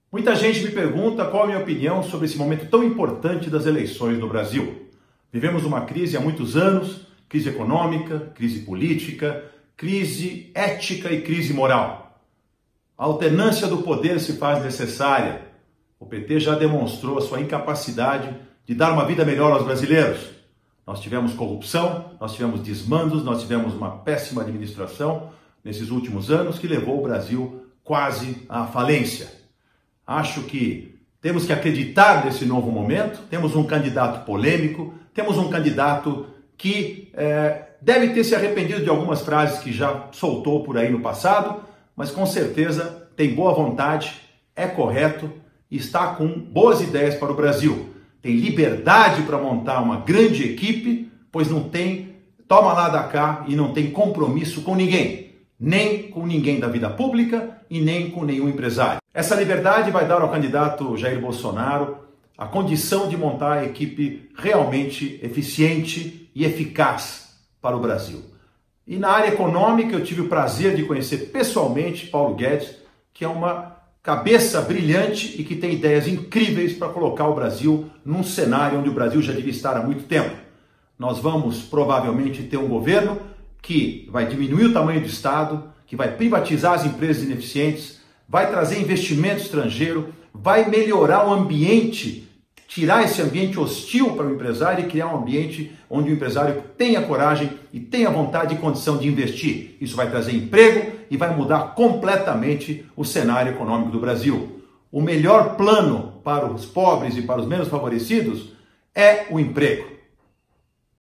Muita gente me pergunta qual a minha opinião sobre esse momento tão importante das eleições no Brasil. Vivemos uma crise há muitos anos, crise econômica, crise política, crise ética e crise moral. A alternância do poder se faz necessária. O PT já demonstrou a sua incapacidade de dar uma vida melhor aos brasileiros. Nós tivemos corrupção, nós tivemos desmandos, nós tivemos uma péssima administração nesses últimos anos que levou o Brasil quase à falência. Acho que temos que acreditar nesse novo momento. Temos um candidato polêmico, temos um candidato que deve ter se arrependido de algumas frases que já soltou por aí no passado, mas com certeza tem boa vontade, é correto e está com boas ideias para o Brasil. Tem liberdade para montar uma grande equipe, pois não tem toma lá da cá e não tem compromisso com ninguém. Nem com ninguém da vida pública e nem com nenhum empresário. Essa liberdade vai dar ao candidato Jair Bolsonaro a condição de montar a equipe realmente eficiente e eficaz para o Brasil. E na área econômica eu tive o prazer de conhecer pessoalmente Paulo Guedes, que é uma cabeça brilhante e que tem ideias incríveis para colocar o Brasil num cenário onde o Brasil já devia estar há muito tempo. Nós vamos provavelmente ter um governo que vai diminuir o tamanho do Estado, que vai privatizar as empresas ineficientes, vai trazer investimento estrangeiro, vai melhorar o ambiente, tirar esse ambiente hostil para o empresário e criar um ambiente onde o empresário tenha coragem e tenha vontade e condição de investir. Isso vai trazer emprego e vai mudar completamente o cenário econômico do Brasil. O melhor plano para os pobres e para os menos favorecidos é o emprego.